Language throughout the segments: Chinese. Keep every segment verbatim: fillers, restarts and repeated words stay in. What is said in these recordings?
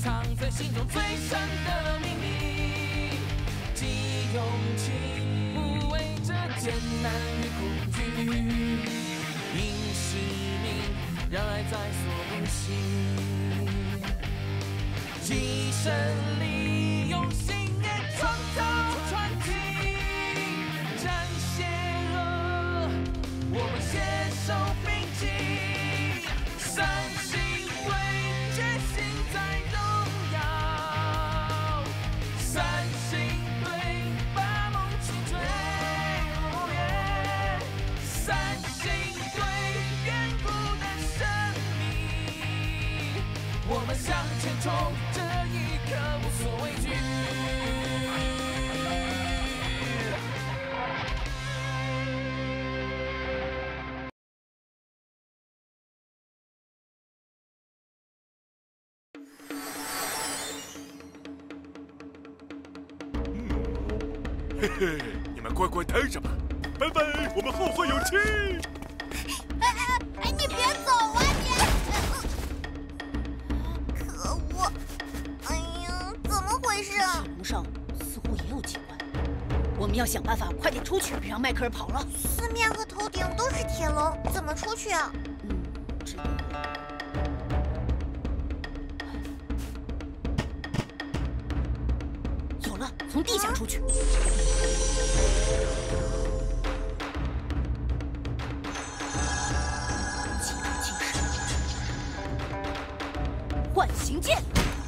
藏在心中最深的秘密。记忆勇气，不畏这艰难与恐惧，因使命让爱在所不惜。记忆胜利，用信念创造传奇，战邪恶，我们携手并进，三星队决心在荣耀，三星队把梦去追，三星队远古的生命，我们向前冲，这一刻无所畏惧。 嘿嘿，你们乖乖待着吧，拜拜，我们后会有期。 哎哎哎，你别走啊你！可恶！哎呀，怎么回事啊？ 铁笼上似乎也有机关，我们要想办法快点出去，别让迈克尔跑了。 四面和头顶都是铁笼，怎么出去啊？ 嗯，这个。 从地下出去。集中精神，唤形剑。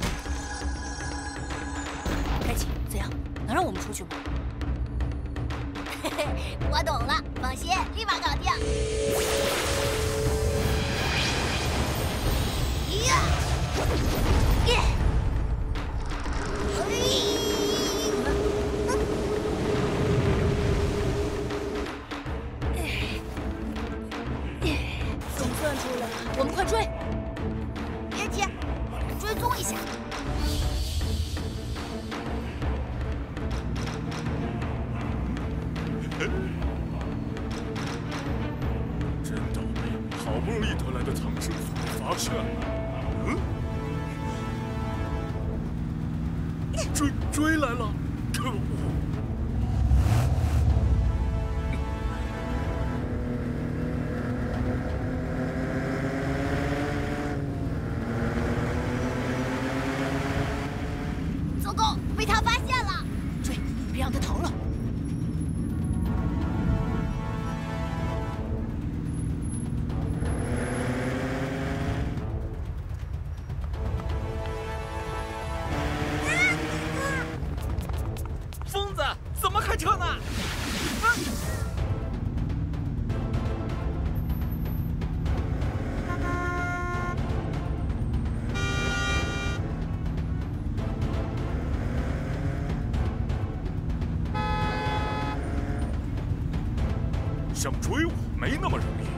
开启，怎样？能让我们出去吗？ 嘿嘿，我懂了，放心，立马搞定。呀！耶！ 我们快追！ 别急，追踪一下。 真倒霉，好不容易得来的藏身所被发现了。嗯？追追来了！可恶！ 被他发现了， 追，别让他逃了。 疯子，怎么开车呢？啊！ 想追我没那么容易。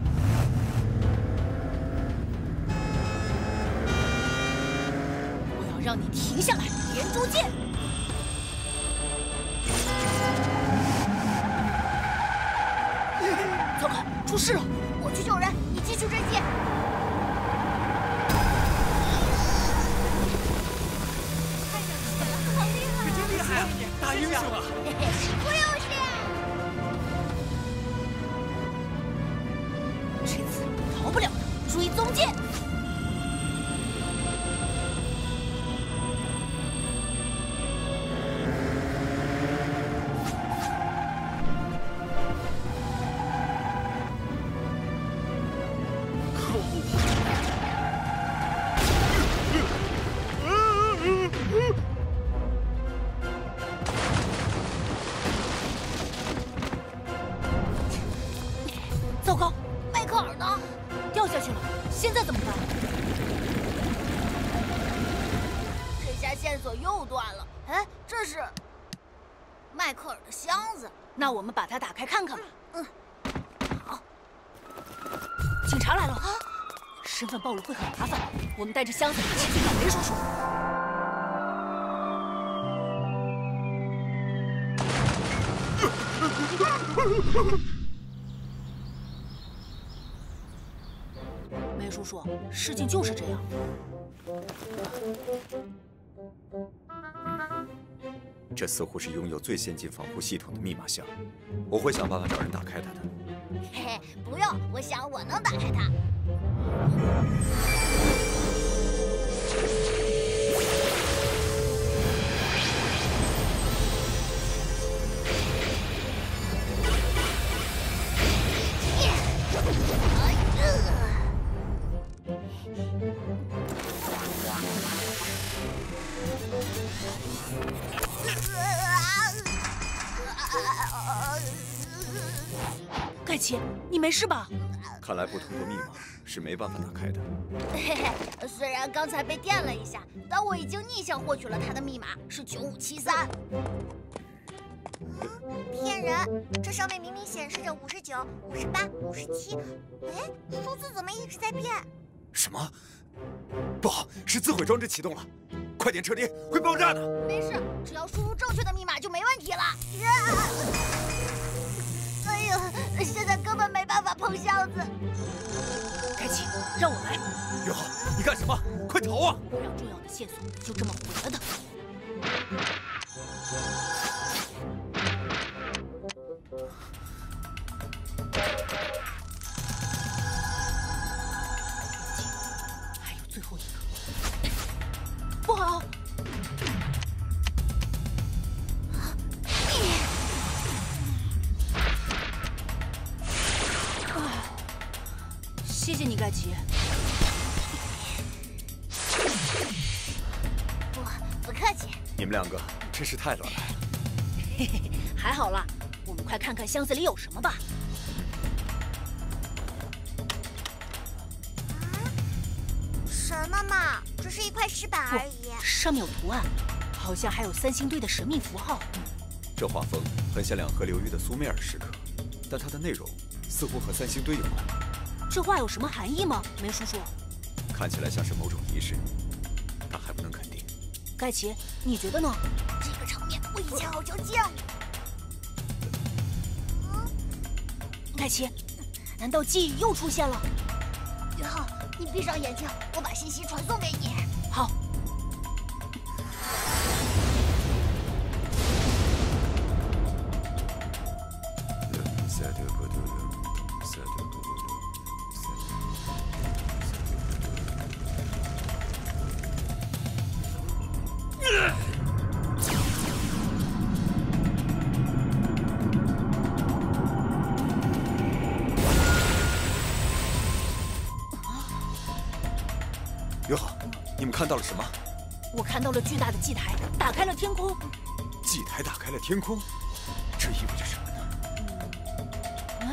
我要让你停下来，连珠箭！糟糕，出事了！ 我去救人，你继续追击。太热血了，好厉害！ 你真厉害啊，大英雄啊！ 我有事。 这次逃不了的，追踪剑！ 可恶！ 糟糕， 迈克尔呢？ 掉下去了，现在怎么办？ 这下线索又断了。哎，这是迈克尔的箱子。 那我们把它打开看看吧。 嗯， 好。警察来了，身份暴露会很麻烦，我们带着箱子一起去找梅叔叔。梅叔叔，事情就是这样。 这似乎是拥有最先进防护系统的密码箱，我会想办法找人打开它的。 嘿嘿，不用，我想我能打开它。 盖奇，你没事吧？ 看来不通过密码是没办法打开的。 嘿嘿，虽然刚才被电了一下，但我已经逆向获取了他的密码，是九五七三。 骗人！这上面明明显示着五十九、五十八、五十七，哎，数字怎么一直在变？ 什么？不好，是自毁装置启动了，快点撤离，会爆炸的。 没事，只要输入正确的密码就没问题了。哎呀，现在根本没办法碰箱子。 盖奇，让我来。 约好，你干什么？快逃啊！ 不让重要的线索就这么毁了的。还有最后一个，不好！谢谢你，盖奇。 不，不客气。 你们两个真是太乱来了。 嘿嘿，还好啦，我们快看看箱子里有什么吧。 什么嘛，只是一块石板而已。 上面有图案，好像还有三星堆的神秘符号。 这画风很像两河流域的苏美尔石刻，但它的内容似乎和三星堆有关。 这话有什么含义吗，梅叔叔？ 看起来像是某种仪式，但还不能肯定。 盖奇，你觉得呢？ 这个场面我以前好像见过。 盖奇，难道记忆又出现了？ 约浩，你闭上眼睛，我把信息传送给你。 好。 约好，你们看到了什么？ 我看到了巨大的祭台，打开了天空。 祭台打开了天空，这意味着什么呢？ 嗯，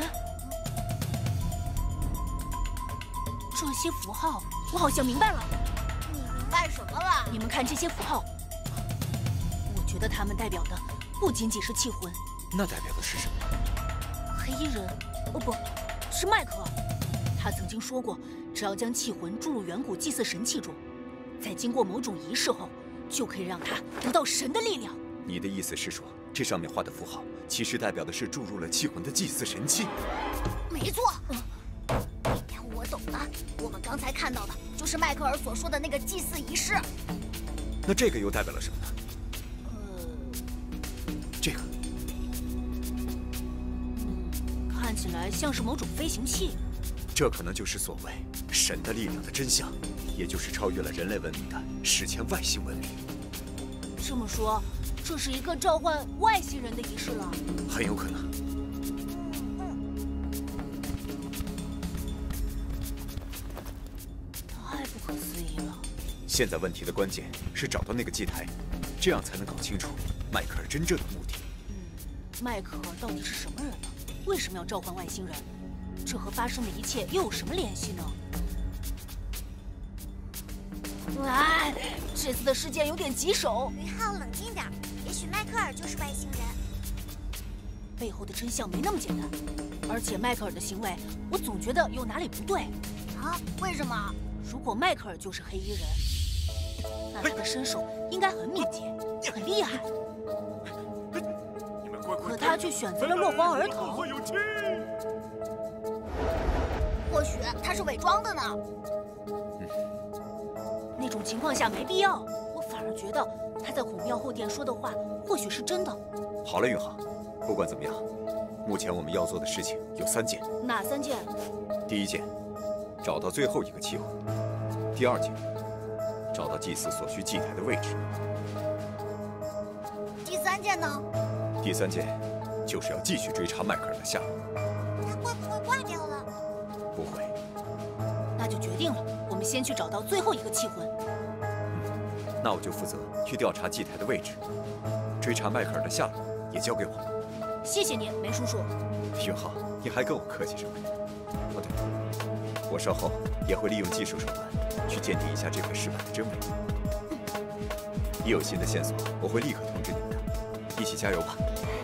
这些符号，我好像明白了。 你明白什么了？ 你们看这些符号，我觉得它们代表的不仅仅是气魂。 那代表的是什么？ 黑衣人，哦不，是麦克。他曾经说过，只要将气魂注入远古祭祀神器中，在经过某种仪式后，就可以让他得到神的力量。 你的意思是说，这上面画的符号其实代表的是注入了气魂的祭祀神器？ 没错。嗯，一点我懂了。我们刚才看到的就是迈克尔所说的那个祭祀仪式。 那这个又代表了什么呢？ 呃， 这个， 嗯，看起来像是某种飞行器。 这可能就是所谓神的力量的真相，也就是超越了人类文明的史前外星文明。 这么说，这是一个召唤外星人的仪式了。 很有可能。 太不可思议了。 现在问题的关键是找到那个祭台，这样才能搞清楚迈克尔真正的目的。 嗯，迈克尔到底是什么人呢？为什么要召唤外星人？这和发生的一切又有什么联系呢？哎，这次的事件有点棘手。 于浩，冷静点，也许迈克尔就是外星人。 背后的真相没那么简单，而且迈克尔的行为，我总觉得有哪里不对。 啊？为什么？ 如果迈克尔就是黑衣人，那他的身手应该很敏捷，很厉害。 你们乖乖。 可他却选择了落荒而逃。 会有气。 或许他是伪装的呢。 那种情况下没必要，我反反而觉得他在孔庙后殿说的话或许是真的。 好了，云航，不管怎么样，目前我们要做的事情有三件。 哪三件？ 第一件，找到最后一个器魂；第二件，找到祭祀所需祭台的位置； 第三件呢？ 第三件，就是要继续追查迈克尔的下落。 他会不会挂掉了？ 不会。 那就决定了，我们先去找到最后一个器魂。 嗯，那我就负责去调查祭台的位置，追查迈克尔的下落也交给我。 谢谢你，梅叔叔。 云浩，你还跟我客气什么呀？哦对了，我稍后也会利用技术手段去鉴定一下这块石板的真伪。一有新的线索，我会立刻通知你们的。一起加油吧！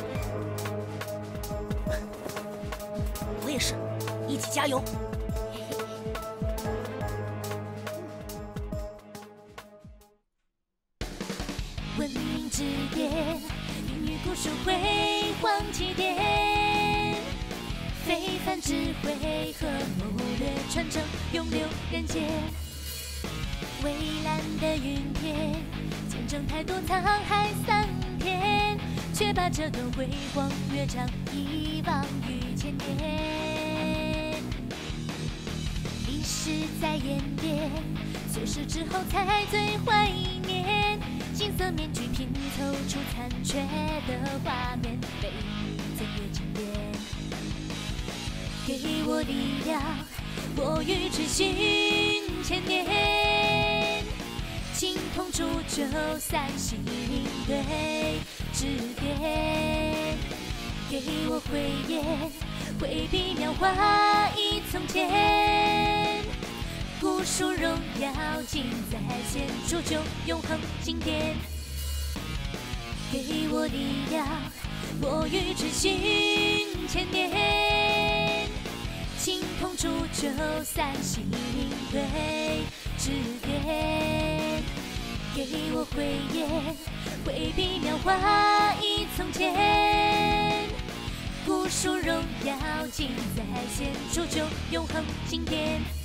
我也是，一起加油！ 文明之巅，孕育古树辉煌起点，非凡智慧和谋略传承，永留人间。蔚蓝的云天，见证太多沧海桑田，却把这段辉煌乐章遗忘于千年。历史在演变，错失之后才最怀念。金色面具拼凑出残缺的画面，被岁月惊艳。给我力量，我欲追寻千年。青铜铸就三星对指点，给我慧眼，挥笔描画忆从前。古树荣耀尽在线，铸就永恒经典。给我力量，我欲追寻千年。青铜铸就三星对指点，给我慧眼，挥笔描画忆从前。古树荣耀尽在线，铸就永恒经典。